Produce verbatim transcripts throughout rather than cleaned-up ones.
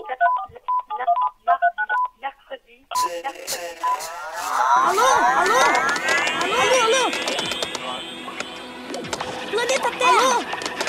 Mercredi. Alô? Alô? Alô? Alô? Planeta Terra! Alô?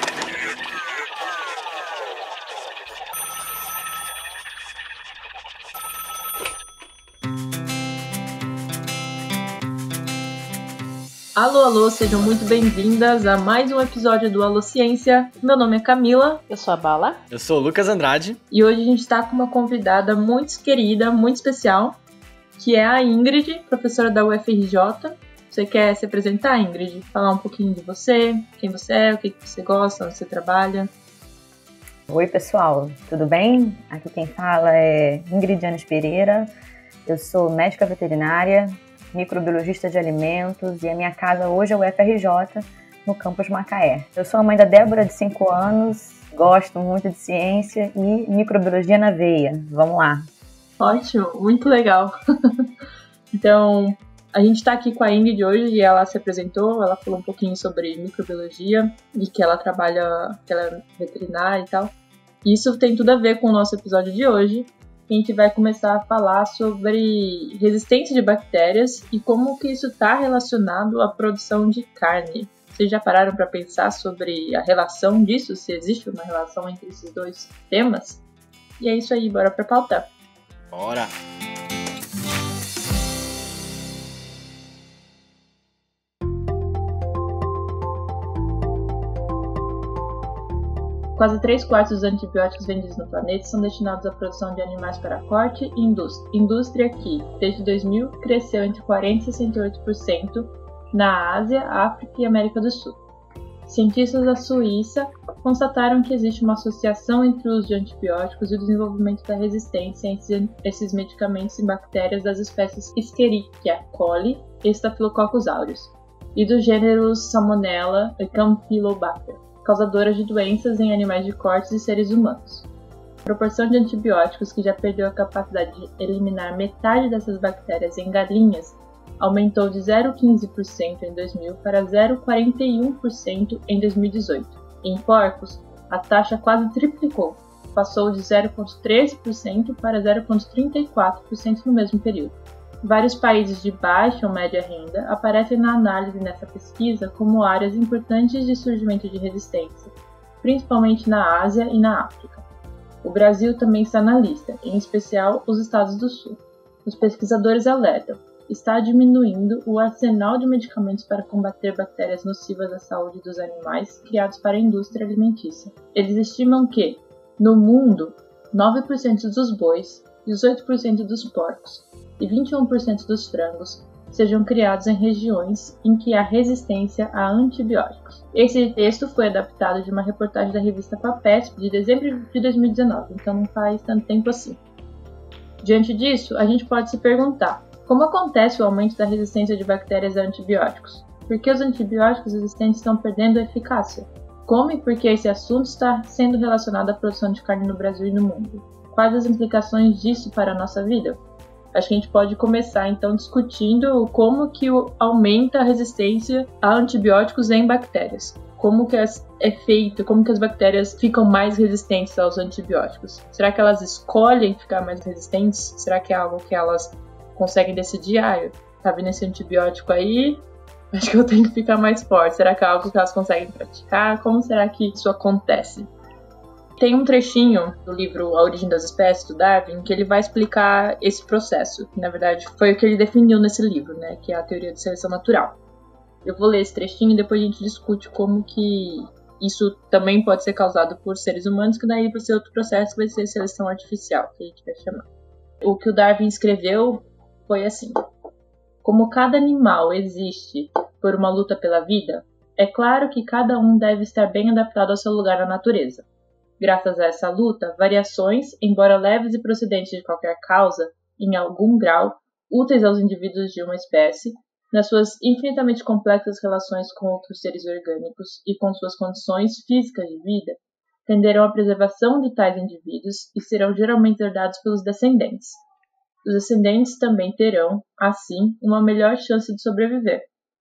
Alô, alô, sejam muito bem-vindas a mais um episódio do Alô Ciência. Meu nome é Camila. Eu sou a Bala. Eu sou o Lucas Andrade. E hoje a gente está com uma convidada muito querida, muito especial, que é a Ingrid, professora da U F R J. Você quer se apresentar, Ingrid? Falar um pouquinho de você, quem você é, o que você gosta, onde você trabalha? Oi, pessoal, tudo bem? Aqui quem fala é Ingrid Anes Pereira. Eu sou médica veterinária, microbiologista de alimentos e a minha casa hoje é o U F R J, no campus Macaé. Eu sou a mãe da Débora, de cinco anos, gosto muito de ciência e microbiologia na veia. Vamos lá! Ótimo, muito legal! Então, a gente está aqui com a Ingrid hoje e ela se apresentou, ela falou um pouquinho sobre microbiologia e que ela trabalha, que ela é veterinária e tal. Isso tem tudo a ver com o nosso episódio de hoje. A gente vai começar a falar sobre resistência de bactérias e como que isso está relacionado à produção de carne. Vocês já pararam para pensar sobre a relação disso, se existe uma relação entre esses dois temas? E é isso aí, bora para pauta. Bora! Quase três quartos dos antibióticos vendidos no planeta são destinados à produção de animais para corte e indústria. Indústria que, desde dois mil, cresceu entre quarenta e sessenta e oito por cento na Ásia, África e América do Sul. Cientistas da Suíça constataram que existe uma associação entre o uso de antibióticos e o desenvolvimento da resistência entre esses medicamentos em bactérias das espécies Escherichia coli e Staphylococcus aureus, e dos gêneros Salmonella e Campylobacter, causadoras de doenças em animais de cortes e seres humanos. A proporção de antibióticos que já perdeu a capacidade de eliminar metade dessas bactérias em galinhas aumentou de zero vírgula quinze por cento em dois mil para zero vírgula quarenta e um por cento em dois mil e dezoito. Em porcos, a taxa quase triplicou, passou de zero vírgula treze por cento para zero vírgula trinta e quatro por cento no mesmo período. Vários países de baixa ou média renda aparecem na análise nessa pesquisa como áreas importantes de surgimento de resistência, principalmente na Ásia e na África. O Brasil também está na lista, em especial os estados do Sul. Os pesquisadores alertam: está diminuindo o arsenal de medicamentos para combater bactérias nocivas à saúde dos animais criados para a indústria alimentícia. Eles estimam que, no mundo, nove por cento dos bois, dezoito por cento dos porcos e vinte e um por cento dos frangos sejam criados em regiões em que há resistência a antibióticos. Esse texto foi adaptado de uma reportagem da revista Papesp de dezembro de dois mil e dezenove, então não faz tanto tempo assim. Diante disso, a gente pode se perguntar: como acontece o aumento da resistência de bactérias a antibióticos? Por que os antibióticos existentes estão perdendo a eficácia? Como e por que esse assunto está sendo relacionado à produção de carne no Brasil e no mundo? Quais as implicações disso para a nossa vida? Acho que a gente pode começar, então, discutindo como que aumenta a resistência a antibióticos em bactérias. Como que é feito, como que as bactérias ficam mais resistentes aos antibióticos? Será que elas escolhem ficar mais resistentes? Será que é algo que elas conseguem decidir? Ah, tá vindo esse antibiótico aí, acho que eu tenho que ficar mais forte. Será que é algo que elas conseguem praticar? Como será que isso acontece? Tem um trechinho do livro A Origem das Espécies, do Darwin, que ele vai explicar esse processo, que na verdade foi o que ele definiu nesse livro, né, que é a teoria de seleção natural. Eu vou ler esse trechinho e depois a gente discute como que isso também pode ser causado por seres humanos, que daí vai ser outro processo que vai ser seleção artificial, que a gente vai chamar. O que o Darwin escreveu foi assim: como cada animal existe por uma luta pela vida, é claro que cada um deve estar bem adaptado ao seu lugar na natureza. Graças a essa luta, variações, embora leves e procedentes de qualquer causa, em algum grau, úteis aos indivíduos de uma espécie, nas suas infinitamente complexas relações com outros seres orgânicos e com suas condições físicas de vida, tenderão à preservação de tais indivíduos e serão geralmente herdados pelos descendentes. Os descendentes também terão, assim, uma melhor chance de sobreviver,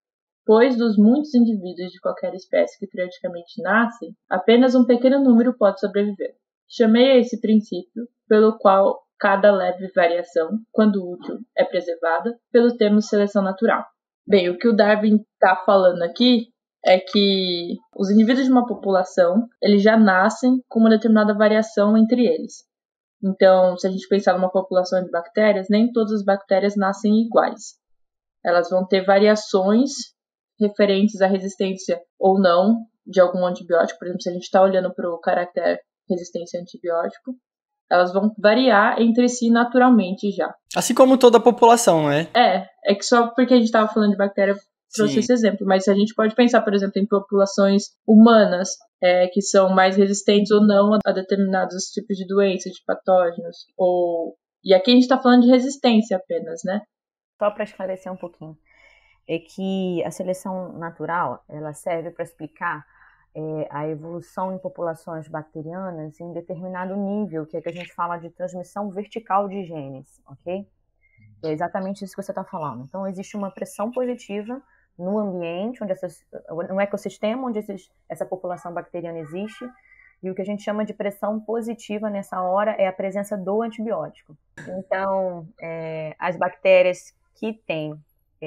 pois dos muitos indivíduos de qualquer espécie que periodicamente nascem, apenas um pequeno número pode sobreviver. Chamei a esse princípio pelo qual cada leve variação, quando útil, é preservada pelo termo seleção natural. Bem, o que o Darwin está falando aqui é que os indivíduos de uma população, eles já nascem com uma determinada variação entre eles. Então, se a gente pensar numa população de bactérias, nem todas as bactérias nascem iguais. Elas vão ter variações referentes à resistência ou não de algum antibiótico. Por exemplo, se a gente está olhando para o caractere resistência a antibiótico, elas vão variar entre si naturalmente já. Assim como toda a população, não é? É, é que só porque a gente estava falando de bactéria trouxe esse exemplo, mas a gente pode pensar, por exemplo, em populações humanas é, que são mais resistentes ou não a determinados tipos de doenças, de patógenos, ou... E aqui a gente está falando de resistência apenas, né? Só para esclarecer um pouquinho, é que a seleção natural, ela serve para explicar é, a evolução em populações bacterianas em determinado nível, que é que a gente fala de transmissão vertical de genes, ok? É exatamente isso que você está falando. Então, existe uma pressão positiva no ambiente, onde essas, no ecossistema onde esses, essa população bacteriana existe, e o que a gente chama de pressão positiva nessa hora é a presença do antibiótico. Então, é, as bactérias que têm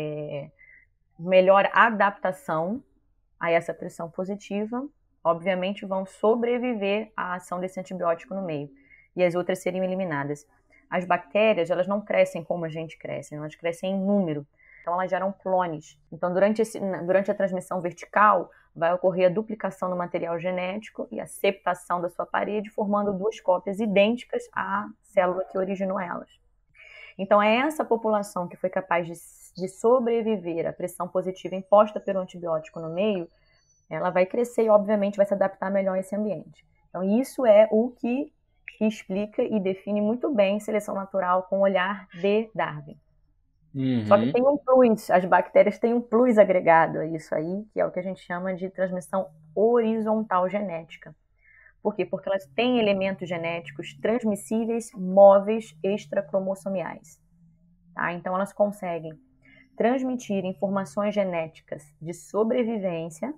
é, melhor adaptação a essa pressão positiva, obviamente vão sobreviver à ação desse antibiótico no meio, e as outras seriam eliminadas. As bactérias, elas não crescem como a gente cresce, elas crescem em número. Então, elas geram clones. Então, durante, esse, durante a transmissão vertical, vai ocorrer a duplicação do material genético e a septação da sua parede, formando duas cópias idênticas à célula que originou elas. Então, é essa população que foi capaz de, de sobreviver à pressão positiva imposta pelo antibiótico no meio, ela vai crescer e, obviamente, vai se adaptar melhor a esse ambiente. Então, isso é o que, que explica e define muito bem seleção natural com o olhar de Darwin. Uhum. Só que tem um plus, as bactérias têm um plus agregado a isso aí, que é o que a gente chama de transmissão horizontal genética. Por quê? Porque elas têm elementos genéticos transmissíveis, móveis, extracromossomiais. Tá? Então elas conseguem transmitir informações genéticas de sobrevivência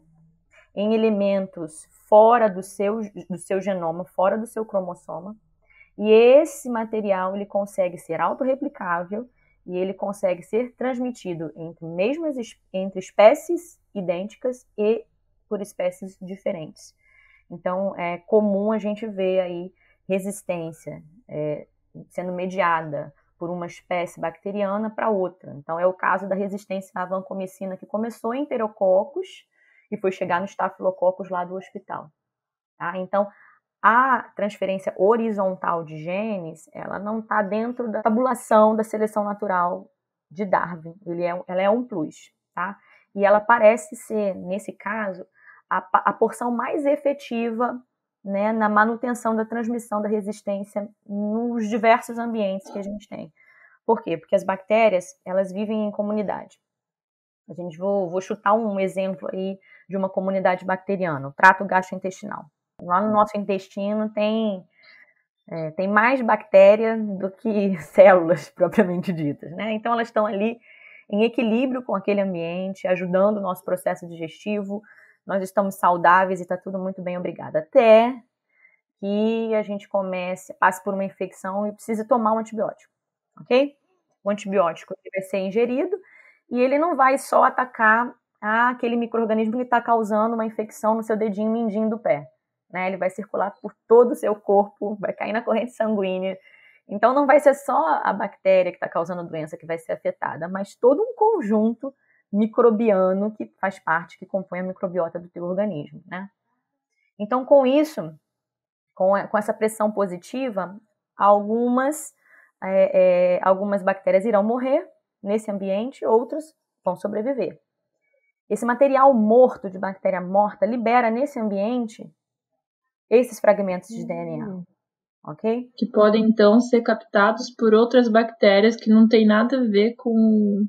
em elementos fora do seu, do seu genoma, fora do seu cromossoma, e esse material ele consegue ser autorreplicável e ele consegue ser transmitido entre, mesmas, entre espécies idênticas e por espécies diferentes. Então, é comum a gente ver aí resistência é, sendo mediada por uma espécie bacteriana para outra. Então, é o caso da resistência à vancomicina, que começou em enterococos e foi chegar no estafilococcus lá do hospital. Tá? Então, a transferência horizontal de genes, ela não está dentro da tabulação da seleção natural de Darwin. Ele é, ela é um plus, tá? E ela parece ser, nesse caso, a, a porção mais efetiva, né, na manutenção da transmissão da resistência nos diversos ambientes que a gente tem. Por quê? Porque as bactérias, elas vivem em comunidade. A gente vou, vou chutar um exemplo aí de uma comunidade bacteriana, o trato gastrointestinal. Lá no nosso intestino tem, é, tem mais bactéria do que células propriamente ditas, né? Então elas estão ali em equilíbrio com aquele ambiente, ajudando o nosso processo digestivo. Nós estamos saudáveis e está tudo muito bem, obrigada. Até que a gente comece, passe por uma infecção e precise tomar um antibiótico, ok? O antibiótico vai ser ingerido e ele não vai só atacar aquele micro-organismo que está causando uma infecção no seu dedinho mindinho do pé. Né, ele vai circular por todo o seu corpo, vai cair na corrente sanguínea. Então, não vai ser só a bactéria que está causando a doença que vai ser afetada, mas todo um conjunto microbiano que faz parte, que compõe a microbiota do teu organismo. Né? Então, com isso, com, a, com essa pressão positiva, algumas, é, é, algumas bactérias irão morrer nesse ambiente, outras vão sobreviver. Esse material morto, de bactéria morta, libera nesse ambiente esses fragmentos de D N A, ok? Que podem, então, ser captados por outras bactérias que não tem nada a ver com...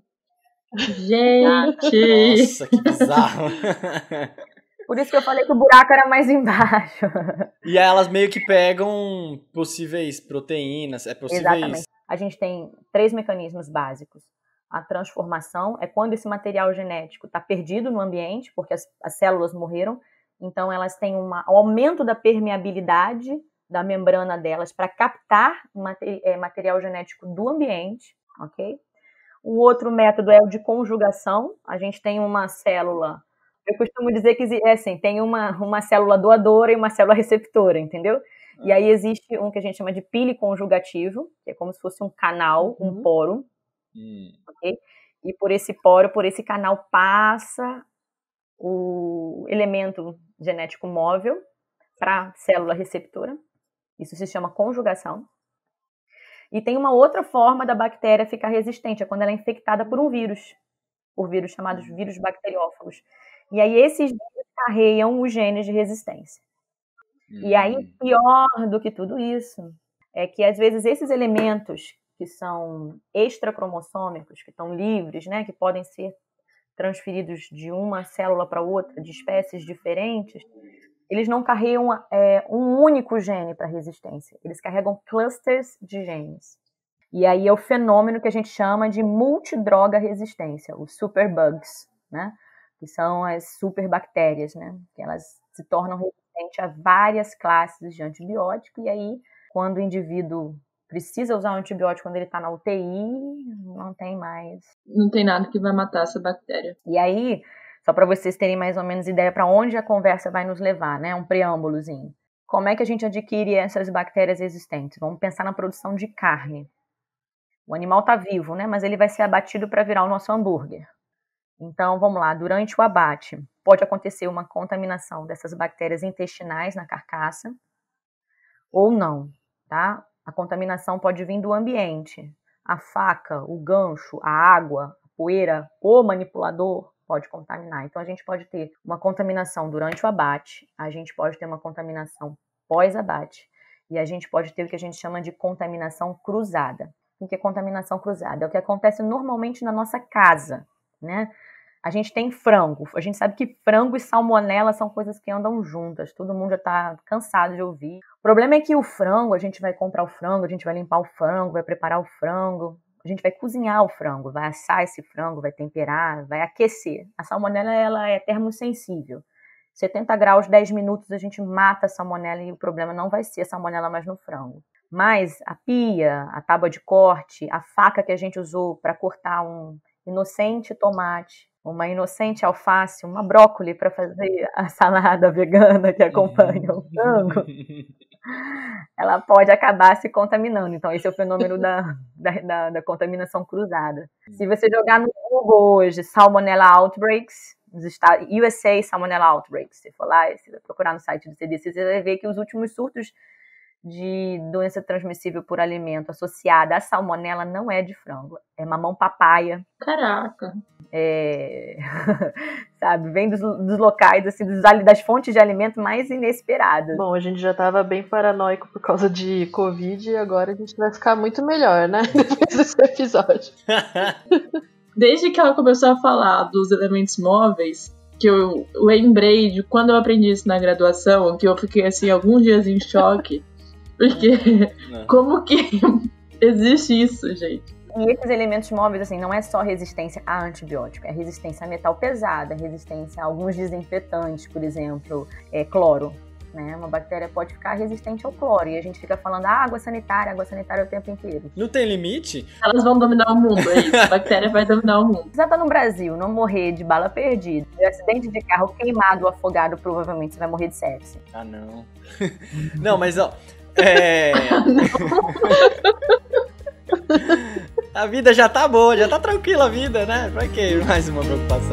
Gente! Nossa, que bizarro! Por isso que eu falei que o buraco era mais embaixo. E aí elas meio que pegam possíveis proteínas, é possíveis... Exatamente. A gente tem três mecanismos básicos. A transformação é quando esse material genético está perdido no ambiente, porque as, as células morreram. Então, elas têm uma, um aumento da permeabilidade da membrana delas para captar materi- é, material genético do ambiente, ok? O outro método é o de conjugação. A gente tem uma célula, eu costumo dizer que é assim, tem uma, uma célula doadora e uma célula receptora, entendeu? E aí existe um que a gente chama de pile conjugativo, que é como se fosse um canal, um Uhum. poro, Hum. ok? E por esse poro, por esse canal passa o elemento genético móvel para a célula receptora. Isso se chama conjugação. E tem uma outra forma da bactéria ficar resistente, é quando ela é infectada por um vírus, por vírus chamados vírus bacteriófagos. E aí esses vírus carregam os genes de resistência. E aí, pior do que tudo isso, é que às vezes esses elementos que são extracromossômicos, que estão livres, né, que podem ser transferidos de uma célula para outra, de espécies diferentes, eles não carregam é, um único gene para resistência, eles carregam clusters de genes. E aí é o fenômeno que a gente chama de multidroga resistência, os superbugs, né? Que são as superbactérias, né? Que elas se tornam resistentes a várias classes de antibiótico, e aí, quando o indivíduo precisa usar um antibiótico quando ele está na U T I, não tem mais. Não tem nada que vai matar essa bactéria. E aí, só para vocês terem mais ou menos ideia para onde a conversa vai nos levar, né? Um preâmbulozinho. Como é que a gente adquire essas bactérias resistentes? Vamos pensar na produção de carne. O animal está vivo, né? Mas ele vai ser abatido para virar o nosso hambúrguer. Então, vamos lá. Durante o abate, pode acontecer uma contaminação dessas bactérias intestinais na carcaça ou não, tá? A contaminação pode vir do ambiente. A faca, o gancho, a água, a poeira, o manipulador pode contaminar. Então, a gente pode ter uma contaminação durante o abate, a gente pode ter uma contaminação pós-abate e a gente pode ter o que a gente chama de contaminação cruzada. O que é contaminação cruzada? É o que acontece normalmente na nossa casa, né? A gente tem frango. A gente sabe que frango e salmonela são coisas que andam juntas. Todo mundo já está cansado de ouvir. O problema é que o frango, a gente vai comprar o frango, a gente vai limpar o frango, vai preparar o frango, a gente vai cozinhar o frango, vai assar esse frango, vai temperar, vai aquecer. A salmonela, ela é termosensível. setenta graus, dez minutos, a gente mata a salmonela e o problema não vai ser a salmonela mais no frango. Mas a pia, a tábua de corte, a faca que a gente usou para cortar um inocente tomate, uma inocente alface, uma brócoli para fazer a salada vegana que acompanha o frango, ela pode acabar se contaminando. Então, esse é o fenômeno da, da, da, da contaminação cruzada. Se você jogar no Google hoje, Salmonella Outbreaks, nos Estados, U S A Salmonella Outbreaks, se for lá, você vai procurar no site do C D C, você vai ver que os últimos surtos de doença transmissível por alimento associada à salmonela não é de frango, é mamão papaya. Caraca! É... sabe, vem dos, dos locais, assim, dos, das fontes de alimento mais inesperadas. Bom, a gente já tava bem paranoico por causa de Covid e agora a gente vai ficar muito melhor, né? Depois desse episódio. Desde que ela começou a falar dos elementos móveis, que eu lembrei de quando eu aprendi isso na graduação, que eu fiquei assim alguns dias em choque. Porque não. Como que existe isso, gente? E esses elementos móveis, assim, não é só resistência a antibiótico, é resistência a metal pesado, é resistência a alguns desinfetantes, por exemplo, é, cloro. Né? Uma bactéria pode ficar resistente ao cloro e a gente fica falando ah, água sanitária, água sanitária o tempo inteiro. Não tem limite? Elas vão dominar o mundo, é isso. A bactéria vai dominar o mundo. Você tá no Brasil, não morrer de bala perdida, de acidente de carro queimado, afogado, provavelmente você vai morrer de sepse. Ah, não. Não, mas ó... É... A vida já tá boa, já tá tranquila a vida, né? Pra que mais uma preocupação?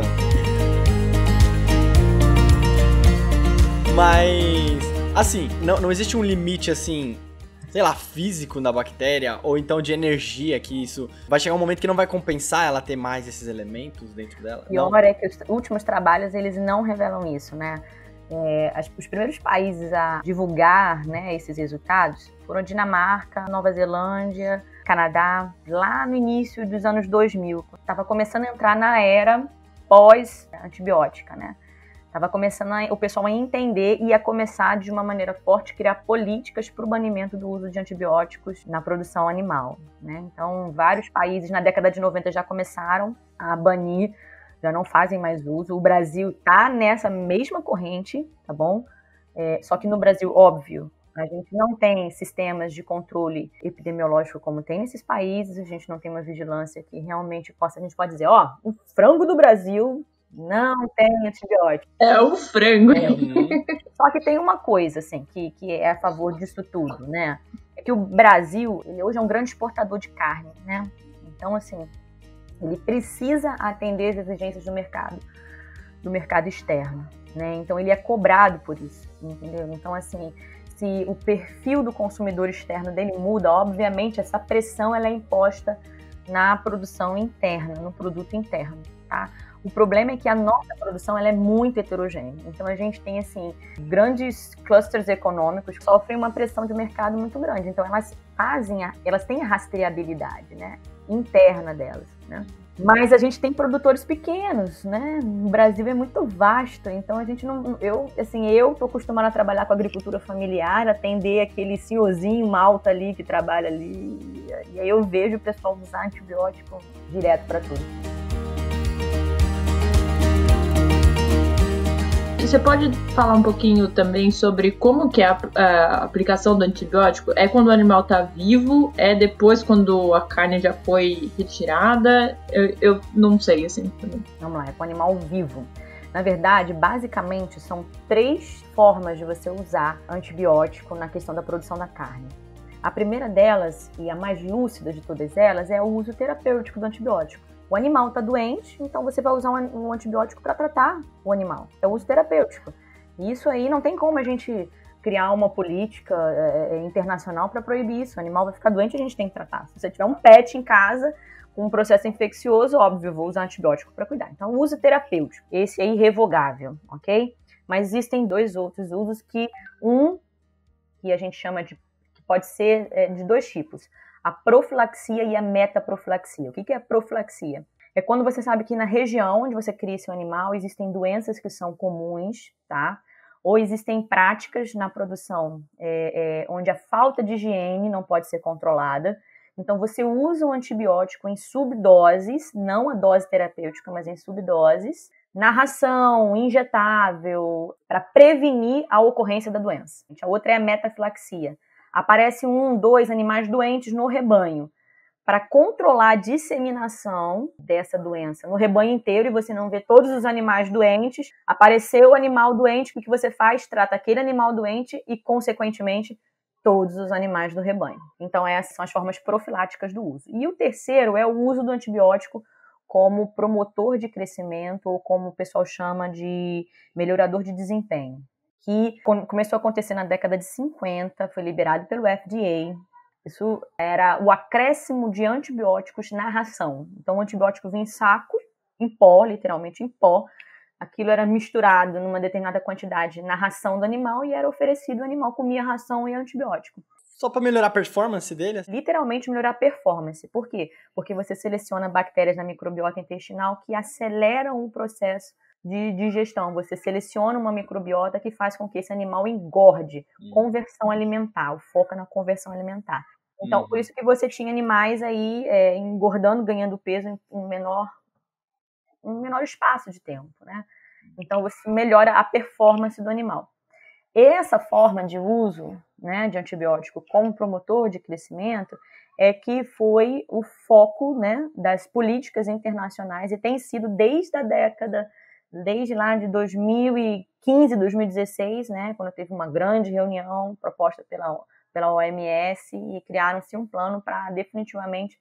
Mas, assim, não, não existe um limite, assim, sei lá, físico na bactéria, ou então de energia, que isso vai chegar um momento que não vai compensar ela ter mais esses elementos dentro dela? E pior é que os últimos trabalhos, eles não revelam isso, né? É, as, os primeiros países a divulgar, né, esses resultados foram Dinamarca, Nova Zelândia, Canadá, lá no início dos anos dois mil. Estava começando a entrar na era pós-antibiótica, né? Estava começando a, o pessoal a entender e a começar de uma maneira forte a criar políticas para o banimento do uso de antibióticos na produção animal, né? Então, vários países na década de noventa já começaram a banir, já não fazem mais uso. O Brasil está nessa mesma corrente, tá bom? É, só que no Brasil, óbvio, A gente não tem sistemas de controle epidemiológico como tem nesses países, a gente não tem uma vigilância que realmente possa, a gente pode dizer, ó, o frango do Brasil não tem antibiótico. É o frango. É. Só que tem uma coisa, assim, que, que é a favor disso tudo, né? É que o Brasil, ele hoje é um grande exportador de carne, né? Então, assim, ele precisa atender as exigências do mercado, do mercado externo, né? Então, ele é cobrado por isso, entendeu? Então, assim, se o perfil do consumidor externo dele muda, obviamente, essa pressão ela é imposta na produção interna, no produto interno, tá? O problema é que a nossa produção ela é muito heterogênea. Então, a gente tem, assim, grandes clusters econômicos que sofrem uma pressão de mercado muito grande. Então, elas fazem, a, elas têm a rastreabilidade, né, interna delas, né? Mas a gente tem produtores pequenos, né? O Brasil é muito vasto, então a gente não... Eu, assim, eu tô acostumada a trabalhar com agricultura familiar, atender aquele senhorzinho malta ali que trabalha ali. E aí eu vejo o pessoal usar antibiótico direto para tudo. Você pode falar um pouquinho também sobre como que é a, a aplicação do antibiótico? É quando o animal está vivo? É depois quando a carne já foi retirada? Eu, eu não sei, assim. Também. Vamos lá, é com o animal vivo. Na verdade, basicamente, são três formas de você usar antibiótico na questão da produção da carne. A primeira delas, e a mais lúcida de todas elas, é o uso terapêutico do antibiótico. O animal está doente, então você vai usar um antibiótico para tratar o animal. É o uso terapêutico. E isso aí não tem como a gente criar uma política é, internacional para proibir isso. O animal vai ficar doente e a gente tem que tratar. Se você tiver um pet em casa com um processo infeccioso, óbvio, eu vou usar antibiótico para cuidar. Então, o uso terapêutico, esse é irrevogável, ok? Mas existem dois outros usos que, um, que a gente chama de, que pode ser é, de dois tipos. A profilaxia e a metaprofilaxia. O que é a profilaxia? É quando você sabe que na região onde você cria seu animal existem doenças que são comuns, tá? Ou existem práticas na produção é, é, onde a falta de higiene não pode ser controlada. Então você usa o antibiótico em subdoses, não a dose terapêutica, mas em subdoses, na ração, injetável, para prevenir a ocorrência da doença. A outra é a metafilaxia. Aparece um, dois animais doentes no rebanho. Para controlar a disseminação dessa doença no rebanho inteiro e você não vê todos os animais doentes, apareceu o animal doente, o que você faz? Trata aquele animal doente e, consequentemente, todos os animais do rebanho. Então, essas são as formas profiláticas do uso. E o terceiro é o uso do antibiótico como promotor de crescimento, ou como o pessoal chama de melhorador de desempenho, que começou a acontecer na década de cinquenta, foi liberado pelo F D A. Isso era o acréscimo de antibióticos na ração. Então, o antibiótico vinha em saco, em pó, literalmente em pó. Aquilo era misturado numa determinada quantidade na ração do animal e era oferecido, o animal comia ração e antibiótico. Só para melhorar a performance dele? Literalmente melhorar a performance. Por quê? Porque você seleciona bactérias na microbiota intestinal que aceleram o processo de digestão. Você seleciona uma microbiota que faz com que esse animal engorde. Hum. Conversão alimentar, o foco é na conversão alimentar. Então, hum. por isso que você tinha animais aí é, engordando, ganhando peso em um menor, um menor espaço de tempo, né? Então, você melhora a performance do animal. Essa forma de uso, né, de antibiótico como promotor de crescimento é que foi o foco, né, das políticas internacionais e tem sido desde a década desde lá de dois mil e quinze, dois mil e dezesseis, né, quando teve uma grande reunião proposta pela, pela O M S e criaram-se um plano para definitivamente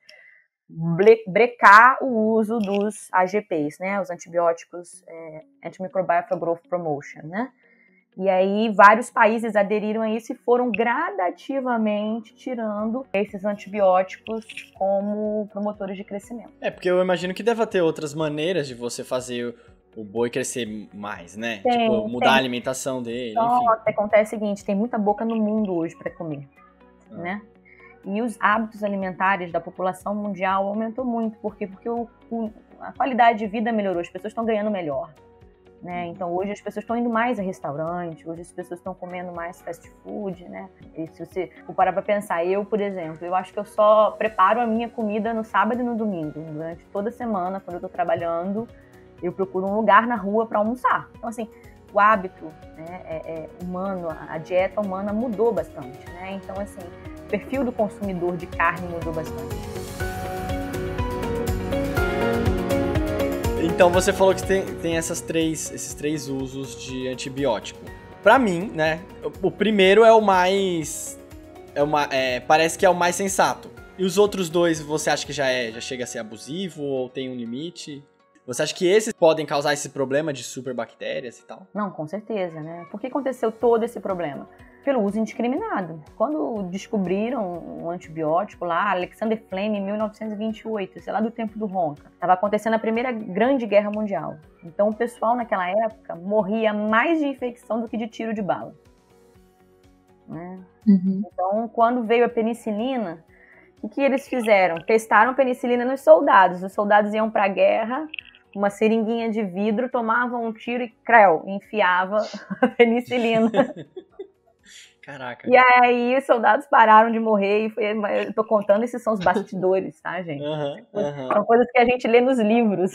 brecar o uso dos A G Ps, né, os antibióticos é, Antimicrobial for Growth Promotion, né. E aí vários países aderiram a isso e foram gradativamente tirando esses antibióticos como promotores de crescimento. É, porque eu imagino que deva ter outras maneiras de você fazer o boi crescer mais, né? Tem, tipo, mudar tem. a alimentação dele, Só enfim. acontece o seguinte, tem muita boca no mundo hoje para comer, ah. né? E os hábitos alimentares da população mundial aumentou muito. Por quê? Porque o, o, a qualidade de vida melhorou, as pessoas estão ganhando melhor. Né? Então hoje as pessoas estão indo mais a restaurante, hoje as pessoas estão comendo mais fast food, né? E se você for parar para pensar, eu, por exemplo, eu acho que eu só preparo a minha comida no sábado e no domingo. Durante toda a semana, quando eu estou trabalhando, eu procuro um lugar na rua para almoçar. Então assim, o hábito, né, é, é, humano, a dieta humana mudou bastante, né? Então, assim, o perfil do consumidor de carne mudou bastante. Então você falou que tem, tem essas três, esses três usos de antibiótico. Pra mim, né, o primeiro é o mais... É uma, é, parece que é o mais sensato. E os outros dois, você acha que já, é, já chega a ser abusivo ou tem um limite? Você acha que esses podem causar esse problema de superbactérias e tal? Não, com certeza, né? Por que aconteceu todo esse problema? Pelo uso indiscriminado. Quando descobriram um antibiótico lá, Alexander Fleming, em mil novecentos e vinte e oito, sei lá, do tempo do Ronca, estava acontecendo a Primeira Grande Guerra Mundial. Então o pessoal naquela época morria mais de infecção do que de tiro de bala. Né? Uhum. Então, quando veio a penicilina, o que eles fizeram? Testaram penicilina nos soldados. Os soldados iam para a guerra, uma seringuinha de vidro, tomavam um tiro e, creu, enfiava a penicilina. Caraca. E aí os soldados pararam de morrer e foi, eu tô contando, esses são os bastidores, tá, gente? Uhum, uhum. São coisas que a gente lê nos livros.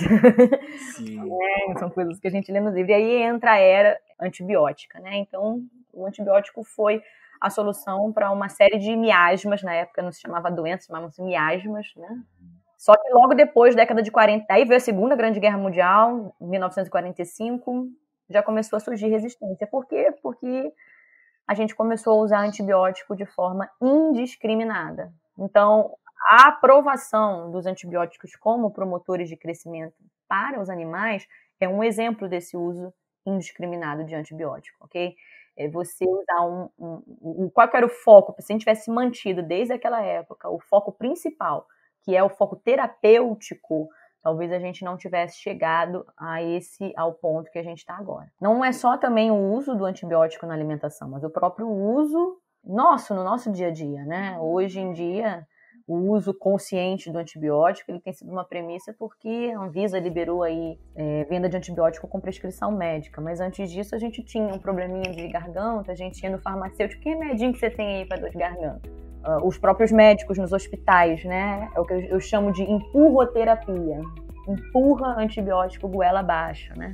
Sim. É, são coisas que a gente lê nos livros. E aí entra a era antibiótica, né? Então, o antibiótico foi a solução para uma série de miasmas, na época não se chamava doença, chamavam-se miasmas, né? Só que logo depois, década de quarenta, aí veio a Segunda Grande Guerra Mundial, em mil novecentos e quarenta e cinco, já começou a surgir resistência. Por quê? Porque a gente começou a usar antibiótico de forma indiscriminada. Então, a aprovação dos antibióticos como promotores de crescimento para os animais é um exemplo desse uso indiscriminado de antibiótico, ok? É você usar um, um, um... Qual que era o foco? Se a gente tivesse mantido desde aquela época o foco principal, que é o foco terapêutico, talvez a gente não tivesse chegado a esse, ao ponto que a gente está agora. Não é só também o uso do antibiótico na alimentação, mas o próprio uso nosso, no nosso dia a dia, né? Hoje em dia, o uso consciente do antibiótico, ele tem sido uma premissa porque a Anvisa liberou aí é, venda de antibiótico com prescrição médica, mas antes disso a gente tinha um probleminha de garganta, a gente ia no farmacêutico, que remedinho que você tem aí para dor de garganta? Uh, os próprios médicos nos hospitais, né? É o que eu, eu chamo de empurroterapia. Empurra antibiótico goela abaixo, né?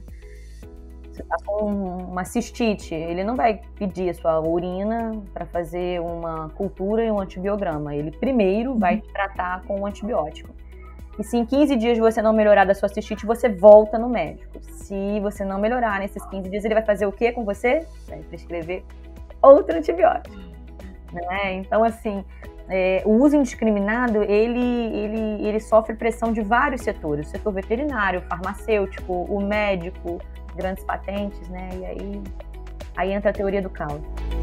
Você tá com uma cistite, ele não vai pedir a sua urina para fazer uma cultura e um antibiograma. Ele primeiro vai te tratar com um antibiótico. E se em quinze dias você não melhorar da sua cistite, você volta no médico. Se você não melhorar nesses quinze dias, ele vai fazer o quê com você? Vai prescrever outro antibiótico. Né? Então, assim, é, o uso indiscriminado, ele, ele, ele sofre pressão de vários setores. O setor veterinário, o farmacêutico, o médico, grandes patentes, né? E aí, aí entra a teoria do caos.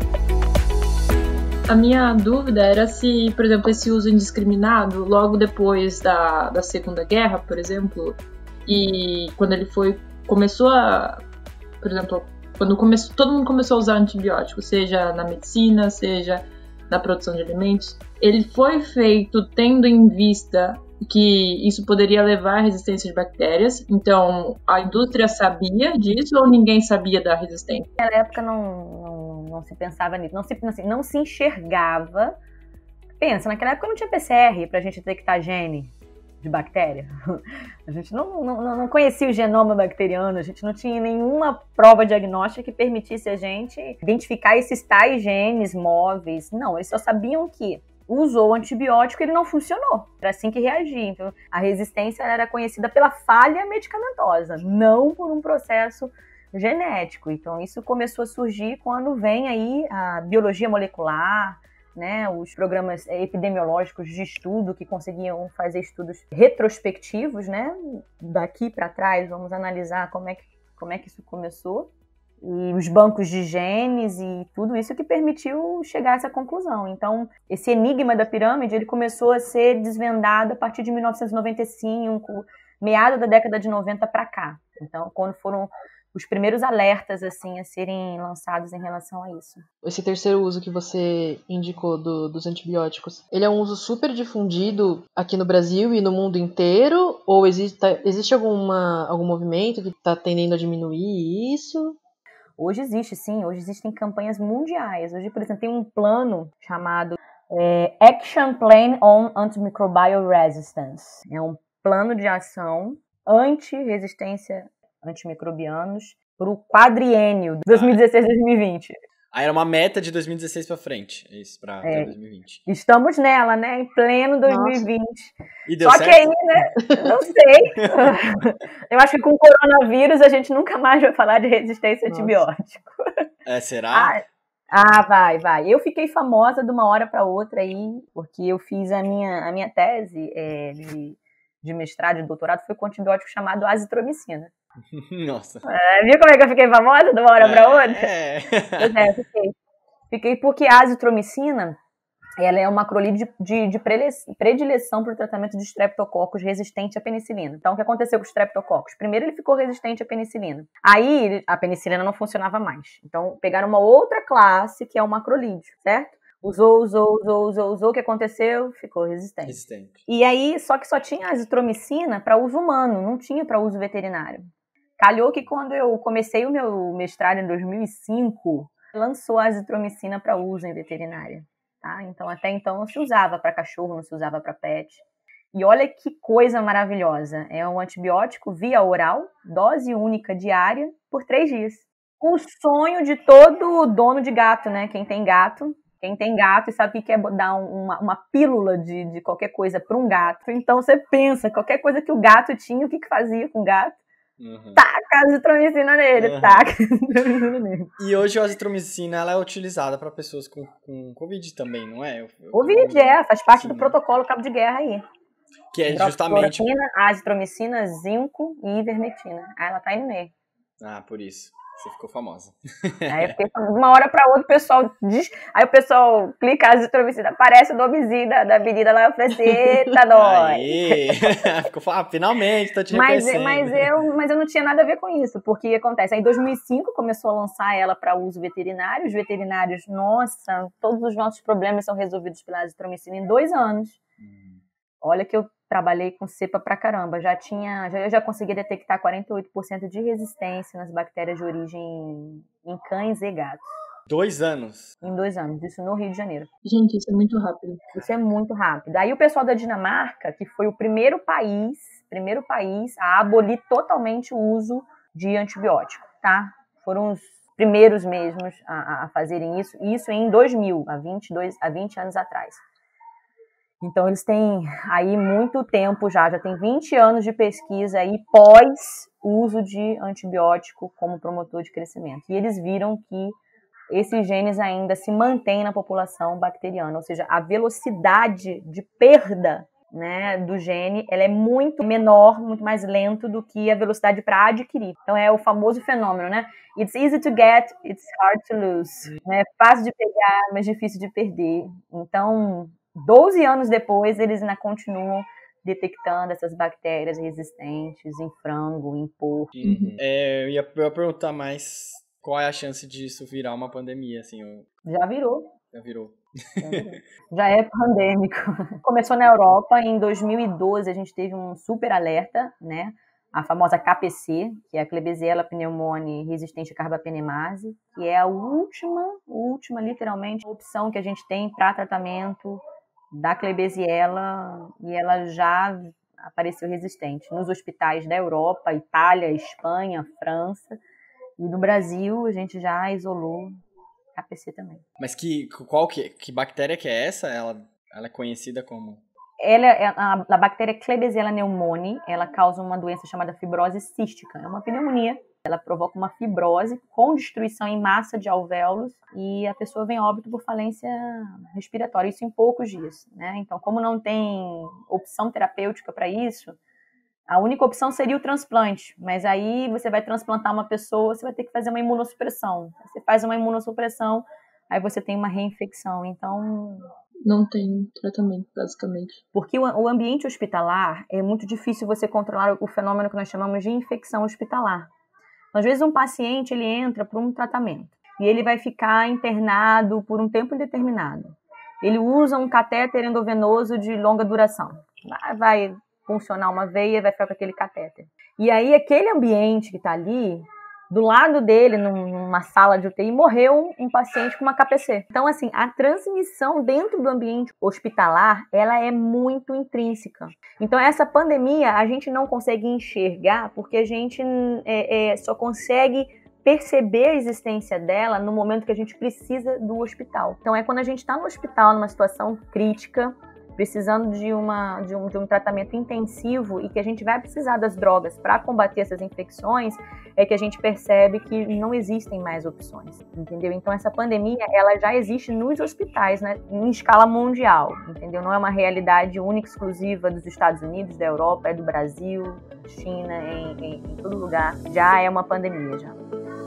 A minha dúvida era se, por exemplo, esse uso indiscriminado, logo depois da, da Segunda Guerra, por exemplo, e quando ele foi, começou a, por exemplo, quando começou, todo mundo começou a usar antibiótico, seja na medicina, seja na produção de alimentos, ele foi feito tendo em vista que isso poderia levar à resistência de bactérias. Então, a indústria sabia disso ou ninguém sabia da resistência? Naquela época não, não, não se pensava nisso, não se, assim, não se enxergava. Pensa, naquela época não tinha P C R para a gente detectar gene de bactéria. A gente não, não, não conhecia o genoma bacteriano, a gente não tinha nenhuma prova diagnóstica que permitisse a gente identificar esses tais genes móveis. Não, eles só sabiam que usou o antibiótico e ele não funcionou. Era assim que reagia. Então, a resistência era conhecida pela falha medicamentosa, não por um processo genético. Então, isso começou a surgir quando vem aí a biologia molecular, né, os programas epidemiológicos de estudo que conseguiam fazer estudos retrospectivos, né, daqui para trás, vamos analisar como é, que, como é que isso começou, e os bancos de genes e tudo isso que permitiu chegar a essa conclusão. Então, esse enigma da pirâmide, ele começou a ser desvendado a partir de mil novecentos e noventa e cinco, meado da década de noventa para cá. Então, quando foram os primeiros alertas assim a serem lançados em relação a isso. Esse terceiro uso que você indicou do, dos antibióticos, ele é um uso super difundido aqui no Brasil e no mundo inteiro? Ou existe, existe alguma, algum movimento que está tendendo a diminuir isso? Hoje existe, sim. Hoje existem campanhas mundiais. Hoje, por exemplo, tem um plano chamado é, Action Plan on Antimicrobial Resistance. É um plano de ação anti-resistência antimicrobianos pro quadriênio, dois mil e dezesseis a dois mil e vinte. Aí era uma meta de dois mil e dezesseis pra frente, é isso, pra, É. pra dois mil e vinte. Estamos nela, né? Em pleno dois mil e vinte. E deu Só certo? que aí, né? Não sei. Eu acho que com o coronavírus a gente nunca mais vai falar de resistência a Nossa. antibiótico. É, será? Ah, ah, vai, vai. Eu fiquei famosa de uma hora para outra aí, porque eu fiz a minha, a minha tese é, de, de mestrado e doutorado foi com um antibiótico chamado azitromicina. Nossa. É, viu como é que eu fiquei famosa de uma hora é, para outra? É. Pois é, fiquei. Fiquei porque a azitromicina, ela é uma macrolide de, de predileção para o tratamento de streptococcus resistente à penicilina. Então, o que aconteceu com o streptococcus? Primeiro, ele ficou resistente à penicilina. Aí, a penicilina não funcionava mais. Então, pegaram uma outra classe, que é o macrolídeo, certo? Usou, usou, usou, usou, usou. O que aconteceu? Ficou resistente. Resistente. E aí, só que só tinha azitromicina para uso humano, não tinha para uso veterinário. Calhou que quando eu comecei o meu mestrado em dois mil e cinco, lançou a azitromicina para uso em veterinária. Tá? Então, até então, não se usava para cachorro, não se usava para pet. E olha que coisa maravilhosa. É um antibiótico via oral, dose única diária, por três dias. O sonho de todo dono de gato, né? Quem tem gato, quem tem gato e sabe que quer dar uma, uma pílula de, de qualquer coisa para um gato. Então, você pensa, qualquer coisa que o gato tinha, o que, que fazia com o gato? Uhum. Taca a azitromicina nele, uhum. taca a azitromicina nele. E hoje a azitromicina ela é utilizada para pessoas com, com Covid também, não é? Eu, eu Covid é, faz parte Sim. do protocolo cabo de guerra aí. Que é justamente... azitromicina, zinco e ivermectina. Ah, ela tá aí no meio. Ah, por isso. Você ficou famosa. Aí eu fiquei de uma hora pra outra, o pessoal diz... Aí o pessoal clica a azitromicina, aparece o nomezinho da, da avenida lá, eu falei assim, eita, nós. Ficou ah, finalmente, tô te mas, reconhecendo. Mas eu, mas eu não tinha nada a ver com isso, porque acontece, aí em dois mil e cinco começou a lançar ela para uso veterinário, os veterinários, nossa, todos os nossos problemas são resolvidos pela azitromicina em dois anos. Hum. Olha que eu trabalhei com cepa pra caramba, já tinha, já, eu já consegui detectar quarenta e oito por cento de resistência nas bactérias de origem em cães e gatos. Dois anos? Em dois anos, isso no Rio de Janeiro. Gente, isso é muito rápido. Isso é muito rápido. Aí o pessoal da Dinamarca, que foi o primeiro país, primeiro país a abolir totalmente o uso de antibiótico, tá? Foram os primeiros mesmos a, a fazerem isso, isso em dois mil, há vinte e dois, há vinte anos atrás. Então, eles têm aí muito tempo já, já tem vinte anos de pesquisa aí pós uso de antibiótico como promotor de crescimento. E eles viram que esses genes ainda se mantêm na população bacteriana, ou seja, a velocidade de perda, né, do gene, ela é muito menor, muito mais lento do que a velocidade para adquirir. Então, é o famoso fenômeno, né? It's easy to get, it's hard to lose. É fácil de pegar, mas difícil de perder. Então... doze anos depois, eles ainda continuam detectando essas bactérias resistentes em frango, em porco. Uhum. É, eu, ia, eu ia perguntar mais qual é a chance disso virar uma pandemia, assim. Eu... Já virou. Já virou. Já virou. Já é pandêmico. Começou na Europa, em dois mil e doze a gente teve um super alerta, né? A famosa K P C, que é a Klebsiella pneumoniae resistente à carbapenemase, que é a última, última, literalmente, opção que a gente tem para tratamento da Klebsiella, e ela já apareceu resistente nos hospitais da Europa, Itália, Espanha, França, e no Brasil a gente já isolou K P C também. Mas que, qual que, que bactéria que é essa? Ela, ela é conhecida como... Ela é a, a bactéria Klebsiella pneumoniae, ela causa uma doença chamada fibrose cística. É uma pneumonia. Ela provoca uma fibrose com destruição em massa de alvéolos e a pessoa vem a óbito por falência respiratória. Isso em poucos dias, né? Então, como não tem opção terapêutica para isso, a única opção seria o transplante. Mas aí você vai transplantar uma pessoa, você vai ter que fazer uma imunossupressão. Você faz uma imunossupressão, aí você tem uma reinfecção. Então... não tem tratamento, basicamente. Porque o ambiente hospitalar é muito difícil você controlar o fenômeno que nós chamamos de infecção hospitalar. Às vezes um paciente ele entra para um tratamento e ele vai ficar internado por um tempo indeterminado. Ele usa um catéter endovenoso de longa duração. Vai funcionar uma veia e vai ficar com aquele catéter. E aí aquele ambiente que está ali... do lado dele, numa sala de U T I, morreu um paciente com uma K P C. Então, assim, a transmissão dentro do ambiente hospitalar, ela é muito intrínseca. Então, essa pandemia, a gente não consegue enxergar porque a gente é, é, só consegue perceber a existência dela no momento que a gente precisa do hospital. Então é quando a gente está no hospital, numa situação crítica, precisando de, uma, de, um, de um tratamento intensivo e que a gente vai precisar das drogas para combater essas infecções, é que a gente percebe que não existem mais opções, entendeu? Então essa pandemia, ela já existe nos hospitais, né, em escala mundial, entendeu? Não é uma realidade única, exclusiva dos Estados Unidos, da Europa, é do Brasil, China, em, em, em todo lugar. Já é uma pandemia, já.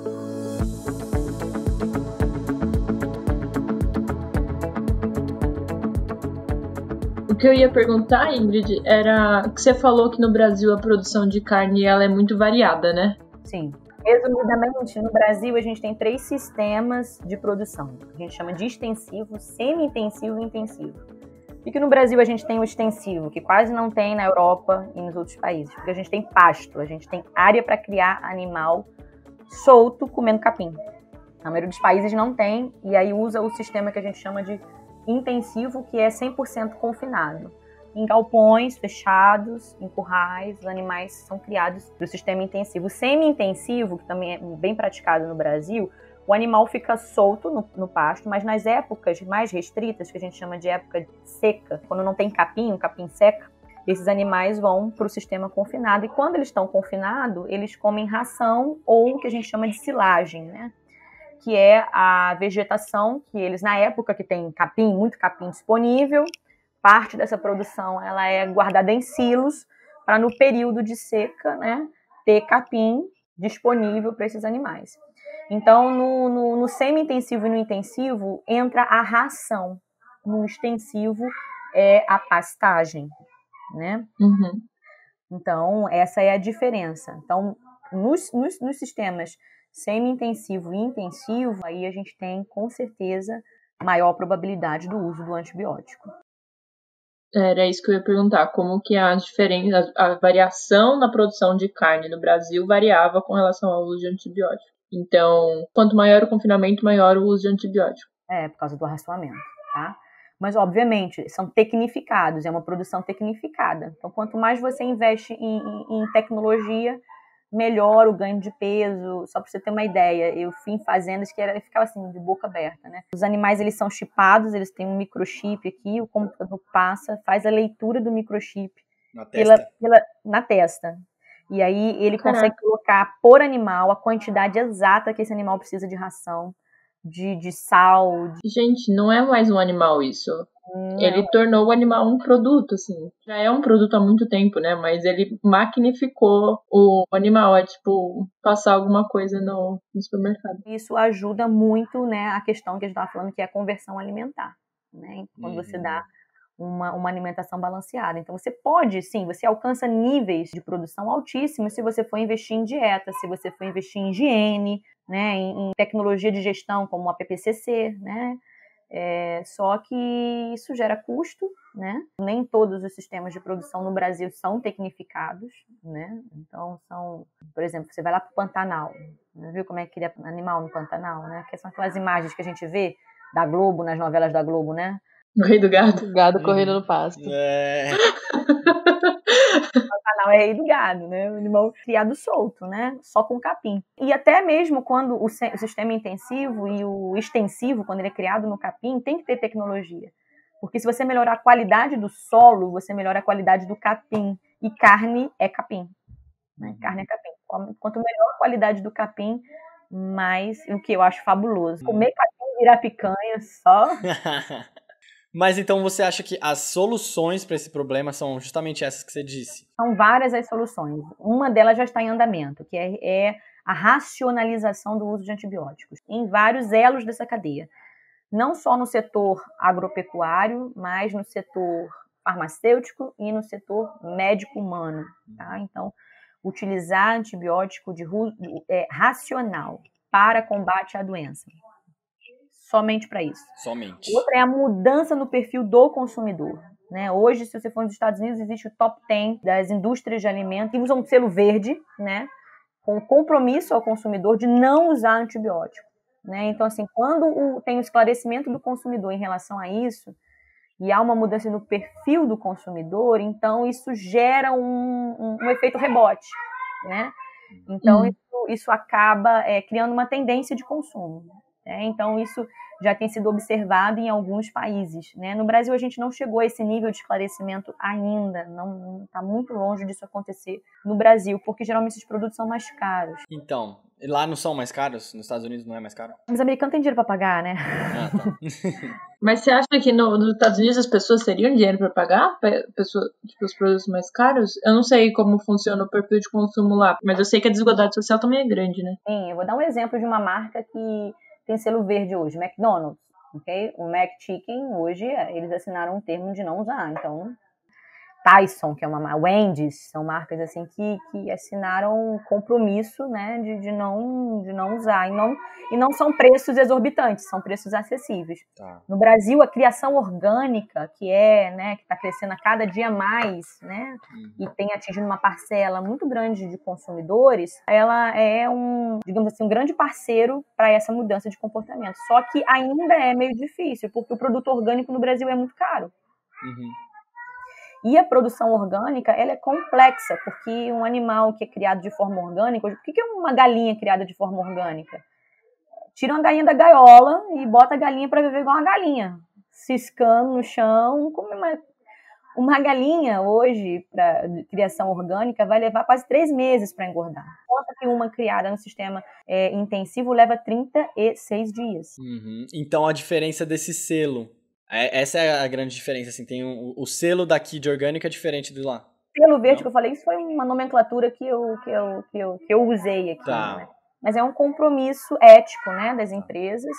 O que eu ia perguntar, Ingrid, era que você falou que no Brasil a produção de carne ela é muito variada, né? Sim. Resumidamente, no Brasil a gente tem três sistemas de produção. A gente chama de extensivo, semi-intensivo e intensivo. E que no Brasil a gente tem o extensivo, que quase não tem na Europa e nos outros países. Porque a gente tem pasto, a gente tem área para criar animal solto comendo capim. A maioria dos países não tem, e aí usa o sistema que a gente chama de intensivo, que é cem por cento confinado. Em galpões fechados, em currais, os animais são criados do sistema intensivo. O semi-intensivo, que também é bem praticado no Brasil, o animal fica solto no, no pasto, mas nas épocas mais restritas, que a gente chama de época seca, quando não tem capim, o capim seca, esses animais vão para o sistema confinado. E quando eles estão confinados, eles comem ração ou o que a gente chama de silagem, né? Que é a vegetação que eles, na época que tem capim, muito capim disponível, parte dessa produção ela é guardada em silos para no período de seca, né, ter capim disponível para esses animais. Então, no, no, no semi-intensivo e no intensivo, entra a ração. No extensivo, é a pastagem, né? Uhum. Então, essa é a diferença. Então, nos, nos, nos sistemas semi-intensivo e intensivo, aí a gente tem, com certeza, maior probabilidade do uso do antibiótico. Era isso que eu ia perguntar, como que a diferença, a, a variação na produção de carne no Brasil variava com relação ao uso de antibiótico. Então, quanto maior o confinamento, maior o uso de antibiótico. É, por causa do arraçoamento, tá? Mas, obviamente, são tecnificados, é uma produção tecnificada. Então, quanto mais você investe em, em, em tecnologia, melhor o ganho de peso. Só para você ter uma ideia, eu fui em fazendas que era, ficava assim, de boca aberta, né? Os animais, eles são chipados, eles têm um microchip aqui, o computador passa, faz a leitura do microchip Na testa. Pela, pela, na testa. E aí ele Caraca. consegue colocar por animal a quantidade exata que esse animal precisa de ração, de, de sal. De... Gente, não é mais um animal isso. Não. Ele tornou o animal um produto, assim. Já é um produto há muito tempo, né? Mas ele maquinificou o animal. É tipo passar alguma coisa no, no supermercado. Isso ajuda muito, né, a questão que a gente estava falando, que é a conversão alimentar, né? Quando uhum. você dá uma, uma alimentação balanceada. Então você pode, sim, você alcança níveis de produção altíssimos se você for investir em dieta, se você for investir em higiene, né, em, em tecnologia de gestão como a P P C C, né? É, só que isso gera custo, né? Nem todos os sistemas de produção no Brasil são tecnificados, né? Então são, por exemplo, você vai lá para o Pantanal, né? Viu como é que é animal no Pantanal, né? Que são aquelas imagens que a gente vê da Globo, nas novelas da Globo, né? O rei do gado. O gado correndo no pasto. É. O Pantanal é rei do gado, né? O animal criado solto, né? Só com capim. E até mesmo quando o, se- o sistema intensivo e o extensivo, quando ele é criado no capim, tem que ter tecnologia. Porque se você melhorar a qualidade do solo, você melhora a qualidade do capim. E carne é capim. Né? Carne é capim. Quanto melhor a qualidade do capim, mais o que eu acho fabuloso. Comer capim virar picanha só... Mas então você acha que as soluções para esse problema são justamente essas que você disse? São várias as soluções. Uma delas já está em andamento, que é, é a racionalização do uso de antibióticos em vários elos dessa cadeia. Não só no setor agropecuário, mas no setor farmacêutico e no setor médico-humano. Tá? Então, utilizar antibiótico de, de, é, racional para combate à doença. Somente para isso. Somente. Outra é a mudança no perfil do consumidor. Né? Hoje, se você for nos Estados Unidos, existe o top dez das indústrias de alimentos que usam um selo verde, né? Com compromisso ao consumidor de não usar antibiótico. Né? Então, assim, quando o, tem o esclarecimento do consumidor em relação a isso, e há uma mudança no perfil do consumidor, então isso gera um, um, um efeito rebote. Né? Então, Hum. isso, isso acaba é, criando uma tendência de consumo. Né? Então, isso já tem sido observado em alguns países. Né? No Brasil, a gente não chegou a esse nível de esclarecimento ainda. Não está muito longe disso acontecer no Brasil, porque geralmente esses produtos são mais caros. Então, lá não são mais caros? Nos Estados Unidos não é mais caro? Os americanos têm dinheiro para pagar, né? Ah, tá. Mas você acha que no, nos Estados Unidos as pessoas teriam dinheiro para pagar pe- pessoa, tipo, os produtos mais caros? Eu não sei como funciona o perfil de consumo lá, mas eu sei que a desigualdade social também é grande, né? Sim, eu vou dar um exemplo de uma marca que tem selo verde hoje, McDonald's. Okay? O McChicken, hoje, eles assinaram um termo de não usar. Então, Tyson, que é uma marca, Wendy's, são marcas assim que, que assinaram um compromisso, né, de, de, não, de não usar. E não, e não são preços exorbitantes, são preços acessíveis. Tá. No Brasil, a criação orgânica, que é, né, que está crescendo a cada dia mais, né, Uhum. e tem atingido uma parcela muito grande de consumidores, ela é um, digamos assim, um grande parceiro para essa mudança de comportamento. Só que ainda é meio difícil, porque o produto orgânico no Brasil é muito caro. Uhum. E a produção orgânica, ela é complexa, porque um animal que é criado de forma orgânica... O que é uma galinha criada de forma orgânica? Tira uma galinha da gaiola e bota a galinha para viver igual uma galinha, ciscando no chão. Como uma, uma galinha, hoje, para criação orgânica, vai levar quase três meses para engordar. Enquanto que uma criada no sistema é, intensivo leva trinta e seis dias. Uhum. Então, a diferença desse selo... É, essa é a grande diferença, assim, tem um, o selo daqui de orgânico é diferente do lá. Selo verde Não? que eu falei, isso foi uma nomenclatura que eu, que eu, que eu, que eu usei aqui, Tá. né? Mas é um compromisso ético, né, das empresas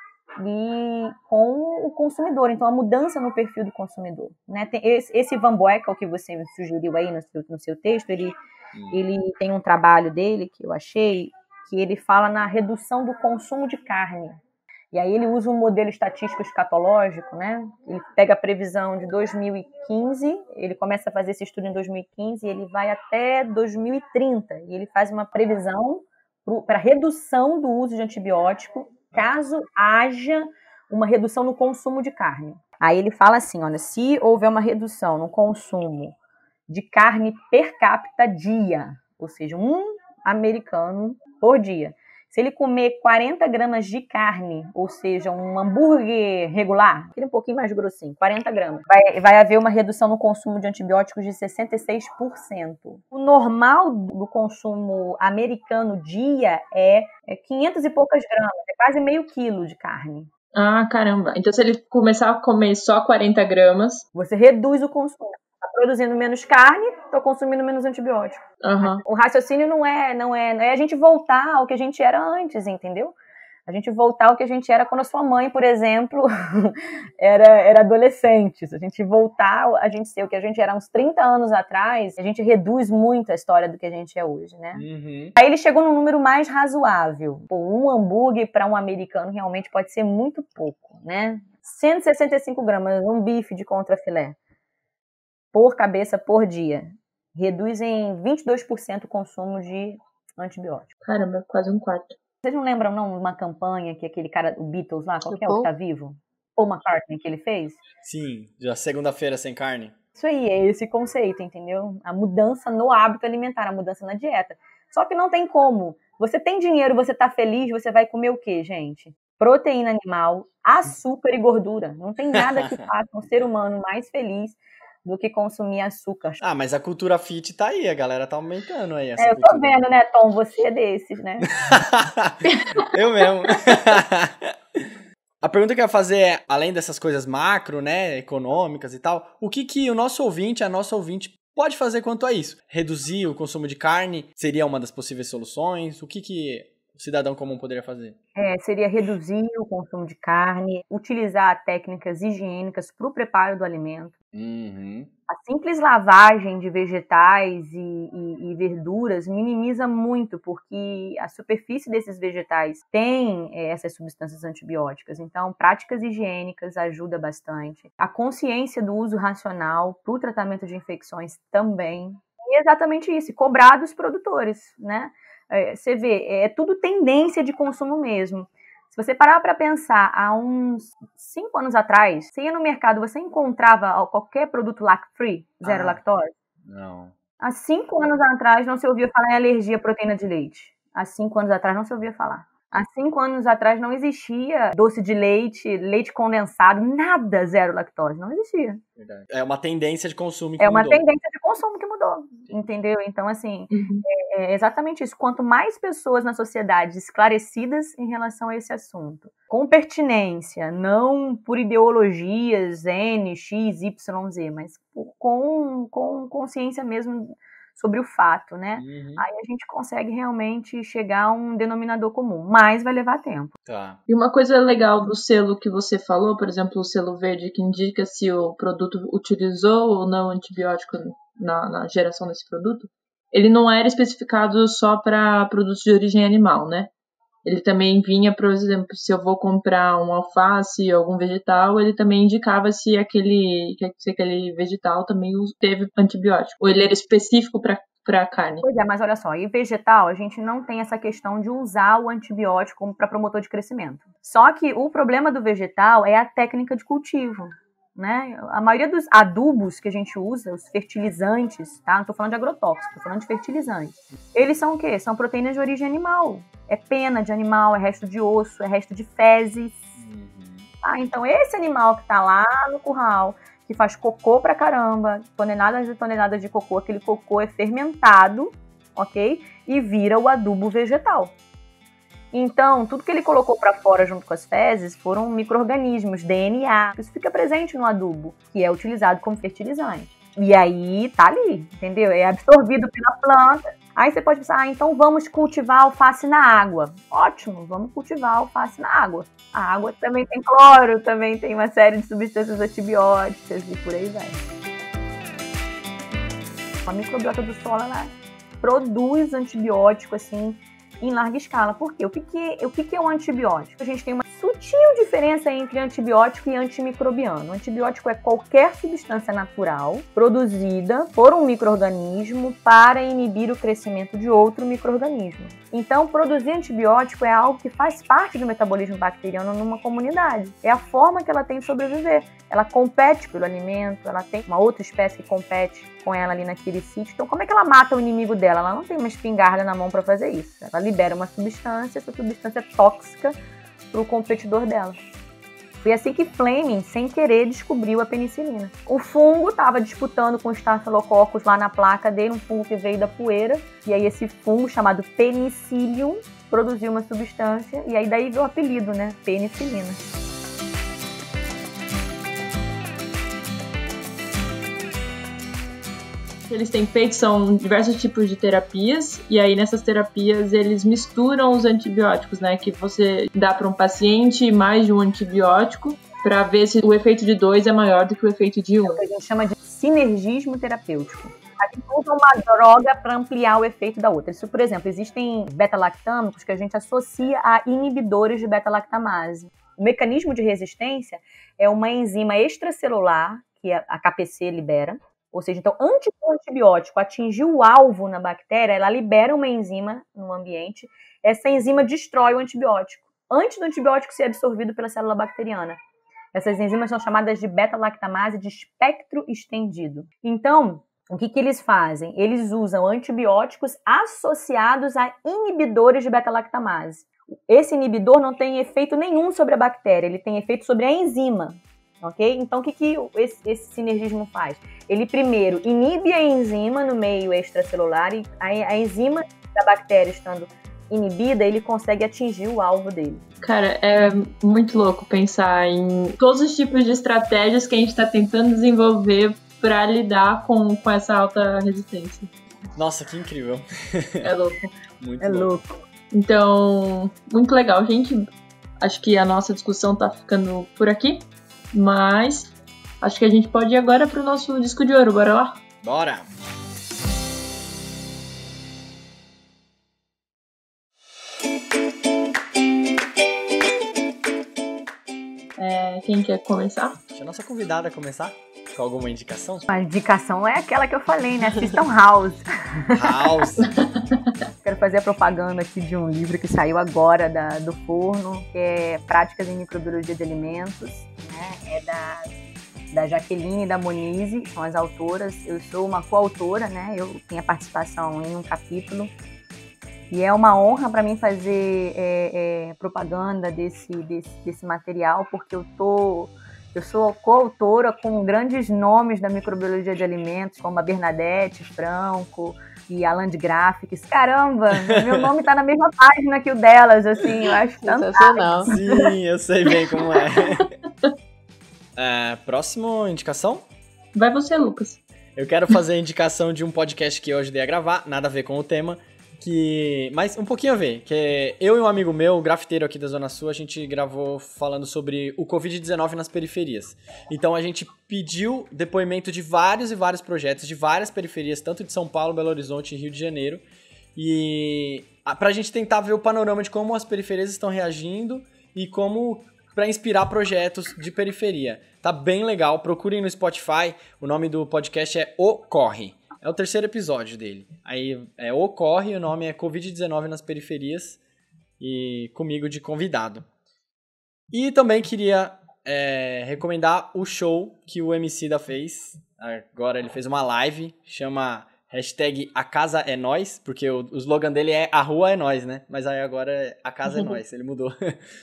e com o consumidor. Então, a mudança no perfil do consumidor, né? Tem esse, esse Van Boekel que você me sugeriu aí no seu, no seu texto, ele, hum. ele tem um trabalho dele que eu achei, que ele fala na redução do consumo de carne. E aí ele usa um modelo estatístico escatológico, né? Ele pega a previsão de dois mil e quinze, ele começa a fazer esse estudo em dois mil e quinze e ele vai até dois mil e trinta. E ele faz uma previsão para redução do uso de antibiótico, caso haja uma redução no consumo de carne. Aí ele fala assim, olha, se houver uma redução no consumo de carne per capita dia, ou seja, um americano por dia, se ele comer quarenta gramas de carne, ou seja, um hambúrguer regular, aquele um pouquinho mais grossinho, quarenta gramas, vai, vai haver uma redução no consumo de antibióticos de sessenta e seis por cento. O normal do consumo americano dia é, é quinhentas e poucas gramas, é quase meio quilo de carne. Ah, caramba. Então, se ele começar a comer só quarenta gramas... Você reduz o consumo. Está produzindo menos carne, estou consumindo menos antibiótico. Uhum. O raciocínio não é, não, é, não é a gente voltar ao que a gente era antes, entendeu? A gente voltar ao que a gente era quando a sua mãe, por exemplo, era, era adolescente. Se a gente voltar a gente ser o que a gente era uns trinta anos atrás, a gente reduz muito a história do que a gente é hoje, né? Uhum. Aí ele chegou num número mais razoável. Pô, um hambúrguer para um americano realmente pode ser muito pouco, né? cento e sessenta e cinco gramas, um bife de contrafilé por cabeça por dia. Reduz em vinte e dois por cento o consumo de antibiótico. Caramba, quase um quarto. Vocês não lembram, não, uma campanha que aquele cara, o Beatles lá, qual que é o que tá vivo? Paul McCartney, que ele fez? Sim, já segunda-feira sem carne. Isso aí, é esse conceito, entendeu? A mudança no hábito alimentar, a mudança na dieta. Só que não tem como. Você tem dinheiro, você tá feliz, você vai comer o quê, gente? Proteína animal, açúcar e gordura. Não tem nada que faça um ser humano mais feliz do que consumir açúcar. Ah, mas a cultura fit tá aí, a galera tá aumentando aí essa É, eu tô cultura. vendo, né, Tom? Você é desses, né? Eu mesmo. A pergunta que eu ia fazer é, além dessas coisas macro, né, econômicas e tal, o que que o nosso ouvinte, a nossa ouvinte, pode fazer quanto a isso? Reduzir o consumo de carne seria uma das possíveis soluções? O que que o cidadão comum poderia fazer? É, seria reduzir o consumo de carne, utilizar técnicas higiênicas para o preparo do alimento. Uhum. A simples lavagem de vegetais e, e, e verduras minimiza muito, porque a superfície desses vegetais tem é, essas substâncias antibióticas. Então, práticas higiênicas ajuda bastante. A consciência do uso racional para o tratamento de infecções também. E é exatamente isso, cobrar dos produtores, né? É, você vê, é tudo tendência de consumo mesmo. Se você parar para pensar, há uns cinco anos atrás, você ia no mercado, você encontrava qualquer produto lact-free, zero ah, lactose? Não. Há cinco anos atrás não se ouvia falar em alergia à proteína de leite. Há cinco anos atrás não se ouvia falar. Há cinco anos atrás não existia doce de leite, leite condensado, nada zero lactose. Não existia. Verdade. É uma tendência de consumo que É uma mudou. tendência de consumo que mudou, entendeu? Então, assim, uhum. é, é exatamente isso. Quanto mais pessoas na sociedade esclarecidas em relação a esse assunto, com pertinência, não por ideologias N, X, Y, Z, mas com, com consciência mesmo sobre o fato, né? Uhum. Aí a gente consegue realmente chegar a um denominador comum, mas vai levar tempo. Tá. E uma coisa legal do selo que você falou, por exemplo, o selo verde que indica se o produto utilizou ou não antibiótico na, na geração desse produto, ele não era especificado só para produtos de origem animal, né? Ele também vinha, por exemplo, se eu vou comprar um alface ou algum vegetal, ele também indicava se aquele, se aquele vegetal também teve antibiótico. Ou ele era específico para para carne. Pois é, mas olha só, em vegetal a gente não tem essa questão de usar o antibiótico como para promotor de crescimento. Só que o problema do vegetal é a técnica de cultivo. Né? A maioria dos adubos que a gente usa, os fertilizantes, tá? Não estou falando de agrotóxicos, estou falando de fertilizantes. Eles são o quê? São proteínas de origem animal. É pena de animal, é resto de osso, é resto de fezes. Uhum. Ah, então esse animal que está lá no curral, que faz cocô pra caramba, toneladas e toneladas de cocô, aquele cocô é fermentado, ok? E vira o adubo vegetal. Então, tudo que ele colocou para fora junto com as fezes foram micro-organismos, D N A. Isso fica presente no adubo, que é utilizado como fertilizante. E aí, tá ali, entendeu? É absorvido pela planta. Aí você pode pensar, ah, então vamos cultivar alface na água. Ótimo, vamos cultivar alface na água. A água também tem cloro, também tem uma série de substâncias antibióticas e por aí vai. A microbiota do solo, ela produz antibiótico, assim, em larga escala. Por quê? O que, que, o que, que é um antibiótico? A gente tem uma sutil diferença entre antibiótico e antimicrobiano. O antibiótico é qualquer substância natural produzida por um micro-organismo para inibir o crescimento de outro micro-organismo. Então, produzir antibiótico é algo que faz parte do metabolismo bacteriano numa comunidade. É a forma que ela tem de sobreviver. Ela compete pelo alimento, ela tem uma outra espécie que compete com ela ali naquele sítio. Então, como é que ela mata o inimigo dela? Ela não tem uma espingarda na mão para fazer isso. Ela libera uma substância, essa substância é tóxica para o competidor dela. Foi assim que Fleming, sem querer, descobriu a penicilina. O fungo estava disputando com o Staphylococcus lá na placa dele, um fungo que veio da poeira, e aí esse fungo, chamado Penicillium, produziu uma substância, e aí daí veio o apelido, né? Penicilina. Eles têm feito são diversos tipos de terapias, e aí nessas terapias eles misturam os antibióticos, né? Que você dá para um paciente mais de um antibiótico para ver se o efeito de dois é maior do que o efeito de um. É o que a gente chama de sinergismo terapêutico. A gente usa uma droga para ampliar o efeito da outra. Isso, por exemplo, existem beta-lactâmicos que a gente associa a inibidores de beta-lactamase. O mecanismo de resistência é uma enzima extracelular que a K P C libera. Ou seja, então, antes do antibiótico atingir o alvo na bactéria, ela libera uma enzima no ambiente. Essa enzima destrói o antibiótico, antes do antibiótico ser absorvido pela célula bacteriana. Essas enzimas são chamadas de beta-lactamase de espectro estendido. Então, o que, que eles fazem? Eles usam antibióticos associados a inibidores de beta-lactamase. Esse inibidor não tem efeito nenhum sobre a bactéria, ele tem efeito sobre a enzima. Okay? Então, o que, que esse, esse sinergismo faz? Ele, primeiro, inibe a enzima no meio extracelular e a, a enzima da bactéria estando inibida, ele consegue atingir o alvo dele. Cara, é muito louco pensar em todos os tipos de estratégias que a gente está tentando desenvolver para lidar com, com essa alta resistência. Nossa, que incrível. É louco. Muito é louco. louco. Então, muito legal, gente. Acho que a nossa discussão tá ficando por aqui. Mas acho que a gente pode ir agora pro nosso disco de ouro. Bora lá? Bora! É, quem quer começar? Deixa a nossa convidada começar com alguma indicação. A indicação é aquela que eu falei, né? Assistam House. House! Quero fazer a propaganda aqui de um livro que saiu agora da, do forno, que é Práticas em Microbiologia de Alimentos, né? É da da Jaqueline e da Monize, são as autoras. Eu sou uma coautora, né? Eu tenho a participação em um capítulo. E é uma honra para mim fazer é, é, propaganda desse, desse, desse material, porque eu, tô, eu sou coautora com grandes nomes da microbiologia de alimentos, como a Bernadette Franco e a Land Graphics. Caramba, meu nome está na mesma página que o delas, assim, eu acho sensacional. Sim, eu sei bem como é. é próximo indicação? Vai você, Lucas. Eu quero fazer a indicação de um podcast que eu ajudei a gravar, nada a ver com o tema, que mas um pouquinho a ver, que é eu e um amigo meu, grafiteiro aqui da Zona Sul, a gente gravou falando sobre o covid dezenove nas periferias. Então a gente pediu depoimento de vários e vários projetos, de várias periferias, tanto de São Paulo, Belo Horizonte e Rio de Janeiro, e pra gente tentar ver o panorama de como as periferias estão reagindo e como pra inspirar projetos de periferia. Tá bem legal, procurem no Spotify, o nome do podcast é O Corre. É o terceiro episódio dele. Aí é Ocorre, o nome é covid dezenove nas periferias e comigo de convidado. E também queria é, recomendar o show que o Emicida fez. Agora ele fez uma live, chama hashtag A Casa é Nós, porque o, o slogan dele é A Rua é Nós, né? Mas aí agora é A Casa é Nós, ele mudou.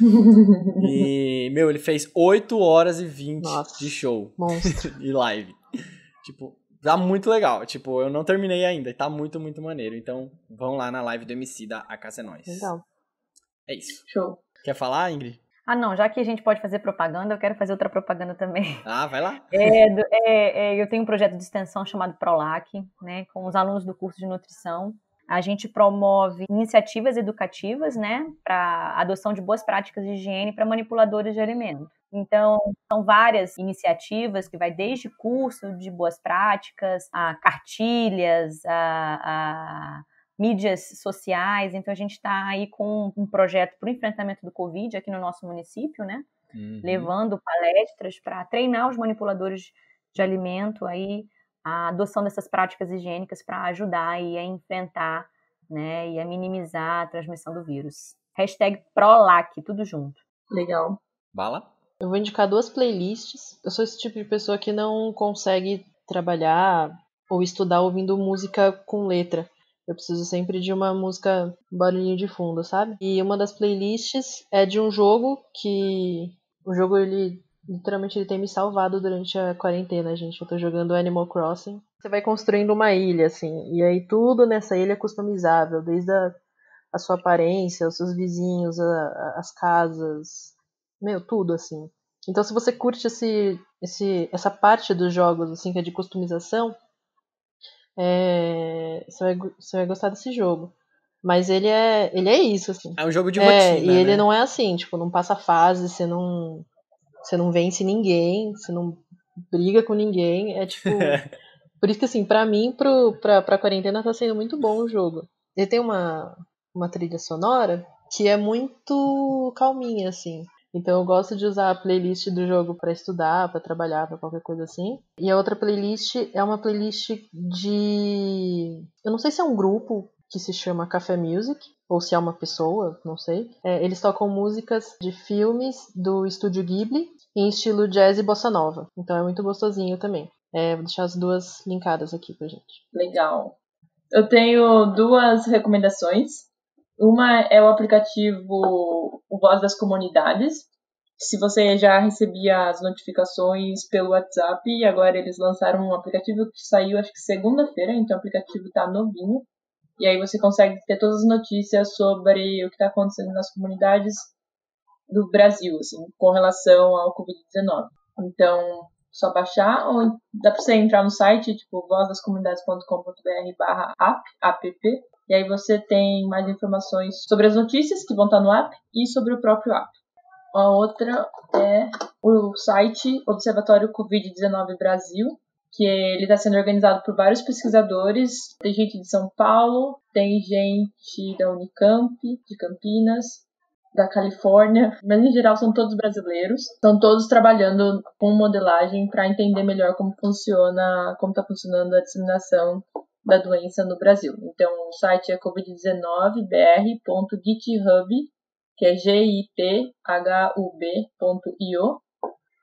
E, meu, ele fez oito horas e vinte Nossa, de show. Monstro. E live. Tipo... Tá muito legal, tipo, eu não terminei ainda, tá muito, muito maneiro. Então, vão lá na live do Emicida, A Casa é Nós. Legal. É isso. Show. Quer falar, Ingrid? Ah, não, já que a gente pode fazer propaganda, eu quero fazer outra propaganda também. Ah, vai lá. É, do- é, é, eu tenho um projeto de extensão chamado PROLAC, né, com os alunos do curso de nutrição. A gente promove iniciativas educativas, né, para adoção de boas práticas de higiene para manipuladores de alimentos. Então, são várias iniciativas que vai desde curso de boas práticas, a cartilhas, a, a mídias sociais. Então, a gente está aí com um projeto para o enfrentamento do Covid aqui no nosso município, né? Uhum. Levando palestras para treinar os manipuladores de alimento aí a adoção dessas práticas higiênicas para ajudar aí a enfrentar, né, e a minimizar a transmissão do vírus. Hashtag PROLAC, tudo junto. Legal. Bala? Eu vou indicar duas playlists. Eu sou esse tipo de pessoa que não consegue trabalhar ou estudar ouvindo música com letra. Eu preciso sempre de uma música, um barulhinho de fundo, sabe? E uma das playlists é de um jogo que... O jogo, ele... Literalmente, ele tem me salvado durante a quarentena, gente. Eu tô jogando Animal Crossing. Você vai construindo uma ilha, assim. E aí tudo nessa ilha é customizável. Desde a, a sua aparência, os seus vizinhos, a, a, as casas... Meu, tudo, assim. Então, se você curte esse, esse, essa parte dos jogos, assim, que é de customização, é, você, vai, você vai gostar desse jogo. Mas ele é, ele é isso, assim. É um jogo de É, rotina, e ele né? não é assim, tipo, não passa fase, você não, você não vence ninguém, você não briga com ninguém. É tipo... Por isso que, assim, pra mim, pro, pra, pra quarentena tá sendo muito bom o jogo. Ele tem uma, uma trilha sonora que é muito calminha, assim. Então eu gosto de usar a playlist do jogo pra estudar, pra trabalhar, pra qualquer coisa assim. E a outra playlist é uma playlist de... Eu não sei se é um grupo que se chama Café Music, ou se é uma pessoa, não sei. É, eles tocam músicas de filmes do estúdio Ghibli em estilo jazz e bossa nova. Então é muito gostosinho também. É, vou deixar as duas linkadas aqui pra gente. Legal. Eu tenho duas recomendações. Uma é o aplicativo O Voz das Comunidades. Se você já recebia as notificações pelo WhatsApp, agora eles lançaram um aplicativo que saiu, acho que segunda-feira, então o aplicativo está novinho. E aí você consegue ter todas as notícias sobre o que está acontecendo nas comunidades do Brasil, assim, com relação ao covid dezenove. Então, só baixar, ou dá para você entrar no site, tipo, voz das comunidades ponto com ponto b r barra app, app, e aí você tem mais informações sobre as notícias que vão estar no app e sobre o próprio app. A outra é o site Observatório covid dezenove Brasil, que ele está sendo organizado por vários pesquisadores. Tem gente de São Paulo, tem gente da Unicamp, de Campinas, da Califórnia, mas em geral são todos brasileiros. Estão todos trabalhando com modelagem para entender melhor como funciona, como está funcionando a disseminação da doença no Brasil. Então o site é covid dezenove b r ponto github, que é G I T H U B ponto I O,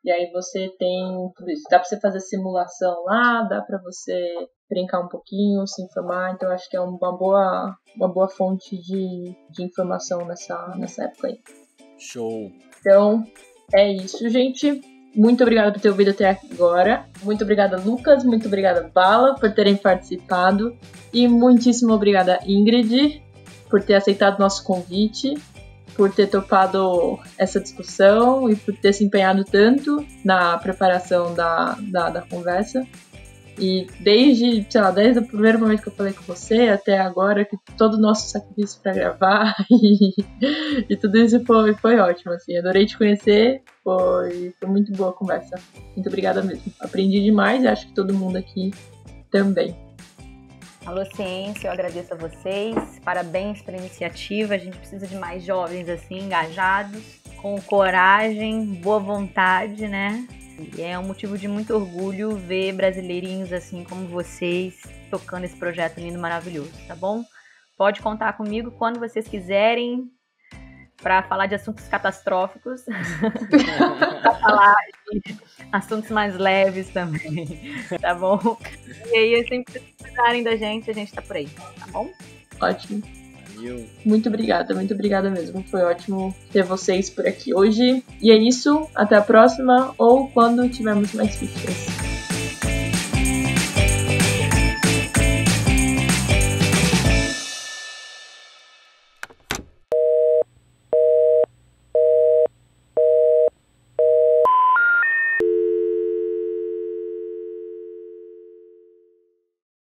E aí você tem tudo isso. Dá pra você fazer simulação lá, dá pra você brincar um pouquinho, se informar. Então acho que é uma boa, uma boa fonte de, de informação nessa, nessa época aí. Show. Então é isso, gente. Muito obrigada por ter ouvido até agora. Muito obrigada, Lucas. Muito obrigada, Bala, por terem participado. E muitíssimo obrigada, Ingrid, por ter aceitado o nosso convite, por ter topado essa discussão e por ter se empenhado tanto na preparação da, da, da conversa. E desde, sei lá, desde o primeiro momento que eu falei com você até agora, que todo o nosso sacrifício para gravar e, e tudo isso foi, foi ótimo, assim. Adorei te conhecer, foi, foi muito boa a conversa. Muito obrigada mesmo. Aprendi demais e acho que todo mundo aqui também. Alô, Ciência, eu agradeço a vocês. Parabéns pela iniciativa. A gente precisa de mais jovens assim, engajados, com coragem, boa vontade, né? E é um motivo de muito orgulho ver brasileirinhos assim como vocês tocando esse projeto lindo, maravilhoso, tá bom? Pode contar comigo quando vocês quiserem para falar de assuntos catastróficos, para falar de assuntos mais leves também, tá bom? E aí, sempre que precisarem da gente, a gente tá por aí, tá bom? Ótimo. Valeu. Muito obrigada, muito obrigada mesmo. Foi ótimo ter vocês por aqui hoje. E é isso, até a próxima ou quando tivermos mais fichas.